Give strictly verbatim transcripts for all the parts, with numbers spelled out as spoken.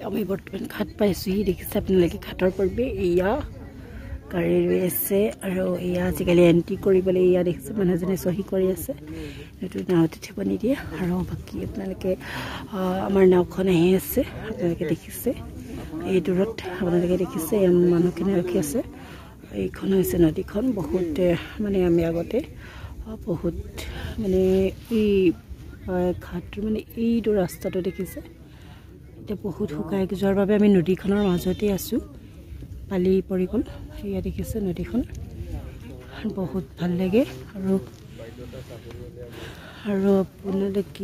আমি বৰ্তমান ঘাট পাইছোহি দেখিছে আপোনালোকে ঘাটৰ পৰবে এয়া গাড়ী ৰৈ আছে আৰু এয়া আজিকালি এণ্ট্ৰি কৰিবলৈ এয়া দেখিছে মানুহজনে চহী কৰি আছে এইটো নাওত উঠিব নিদিয়ে আৰু বাকী আপোনালোকে আমাৰ নাওখন আহি আছে আপোনালোকে দেখিছে এই দূৰত আপোনালোকে দেখিছে মানুহখিনি ৰখি আছে এইখন হৈছে নদীখন বহুত মানে আমি আগতে বহুত মানে এই ঘাটৰ মানে এইটো ৰাস্তাটো দেখিছে এতিয়া বহুত শুকাই যোৱাৰ বাবে আমি নদীখনৰ মাজতে আছোঁ পালি পৰি গ'ল এয়া দেখিছে নদীখন বহুত ভাল লাগে আৰু আৰু আপোনালোকে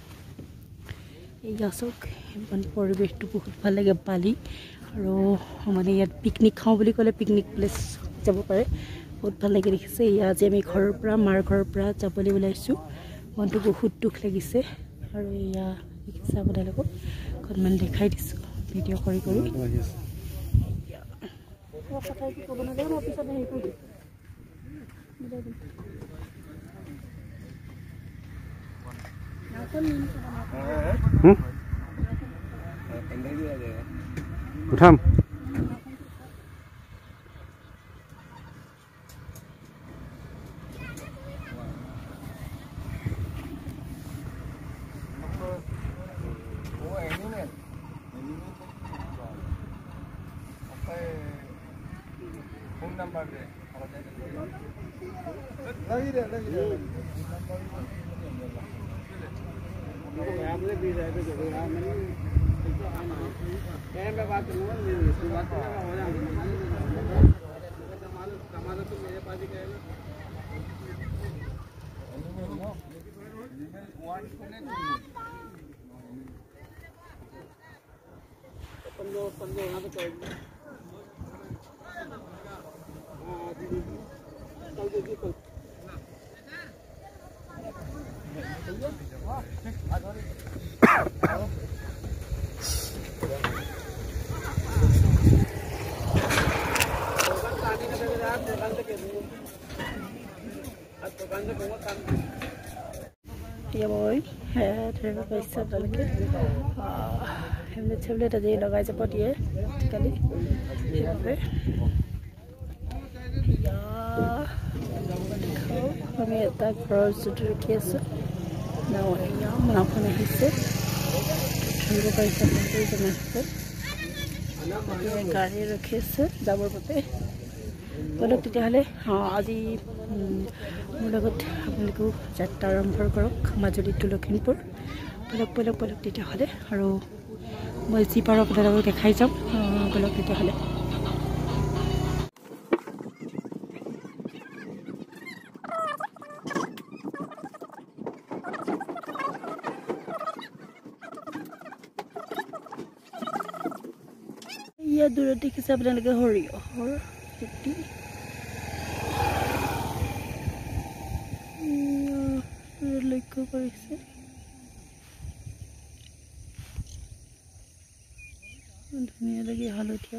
এয়া চাওক মানে পৰিৱেশটো বহুত ভাল লাগে পালি আৰু মানে ইয়াত পিকনিক খাওঁ বুলি ক'লে পিকনিক প্লেচ যাব পাৰে বহুত ভাল লাগে দেখিছে এয়া আজি আমি ঘৰৰ পৰা মাৰ ঘৰৰ পৰা যাবলৈ ওলাইছোঁ মনটো বহুত দুখ লাগিছে আৰু এয়া দেখিছে আপোনালোকক অকণমান দেখাই দিছোঁ ভিডিঅ' কৰি কৰি উঠাম नंबर दे लगी रे लगी रे आपने भी जाए तो जरूर आप मैंने टाइम पे बात करूंगा इसकी बात करेगा हो जाएगा मालूम कमाल तो मेरे पास ही कहेगा पंजो पंजो यहाँ पे कहेगी कल देखिए कल या बोय है तेरे पैसा डाल के हमने छबले तो ये लगाए जब दिए कल या हमें এটা ঘৰৰ ওচৰত ৰখি আছোঁ নাও এয়া নাওখন আহিছে ধৰিব পাৰিছে আপোনালোকে জনাইছে গাড়ী ৰখি আছে যাবৰ বাবে বলক তেতিয়াহ'লে আজি মোৰ লগত আপোনালোকেও যাত্ৰা আৰম্ভ কৰক মাজুলী টু লখিমপুৰ বলক বলক বলক তেতিয়াহ'লে আৰু মই যি পাৰোঁ আপোনালোকক দেখাই যাম বলক তেতিয়াহ'লে या दूर देखिए আপোনালোকে সৰিয়হৰ খেতি লক্ষ্য কৰিছে ধুনীয়া লাগে হালধীয়া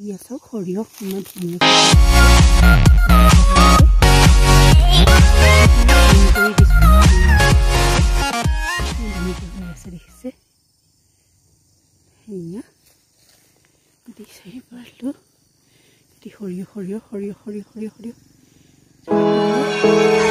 ইয়া চাওক সৰিয়হ ইমান ধুনীয়া আছে দেখিছে সেয়া গোটেই চাৰি পাৰলো গোটেই সৰিয়হ সৰিয়হ সৰিয়হ সৰিয়হ সৰিয়হ সৰিয়হ